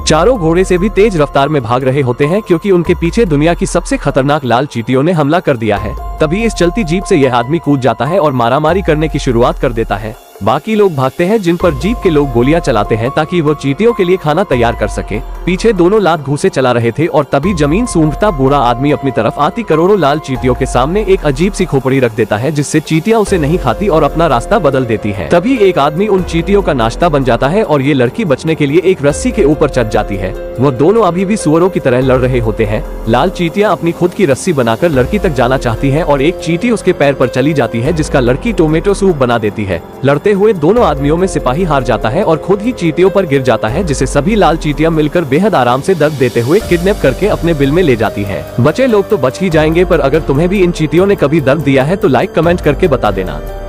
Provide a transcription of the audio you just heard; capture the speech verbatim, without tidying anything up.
चारों घोड़े से भी तेज रफ्तार में भाग रहे होते हैं क्योंकि उनके पीछे दुनिया की सबसे खतरनाक लाल चींटियों ने हमला कर दिया है। तभी इस चलती जीप से यह आदमी कूद जाता है और मारामारी करने की शुरुआत कर देता है। बाकी लोग भागते हैं, जिन पर जीप के लोग गोलियां चलाते हैं ताकि वो चींटियों के लिए खाना तैयार कर सके। पीछे दोनों लात घूसे चला रहे थे और तभी जमीन सूंघता बूढ़ा आदमी अपनी तरफ आती करोड़ों लाल चींटियों के सामने एक अजीब सी खोपड़ी रख देता है, जिससे चींटियां उसे नहीं खाती और अपना रास्ता बदल देती है। तभी एक आदमी उन चींटियों का नाश्ता बन जाता है और ये लड़की बचने के लिए एक रस्सी के ऊपर चढ़ जाती है। वो दोनों अभी भी सुअरों की तरह लड़ रहे होते हैं। लाल चींटियां अपनी खुद की रस्सी बनाकर लड़की तक जाना चाहती है और एक चींटी उसके पैर पर चली जाती है, जिसका लड़की टोमेटो सूप बना देती है। लड़ते हुए दोनों आदमियों में सिपाही हार जाता है और खुद ही चींटियों पर गिर जाता है, जिसे सभी लाल चींटियां मिलकर बेहद आराम से दर्द देते हुए किडनैप करके अपने बिल में ले जाती है। बचे लोग तो बच ही जाएंगे, पर अगर तुम्हें भी इन चींटियों ने कभी दर्द दिया है तो लाइक कमेंट करके बता देना।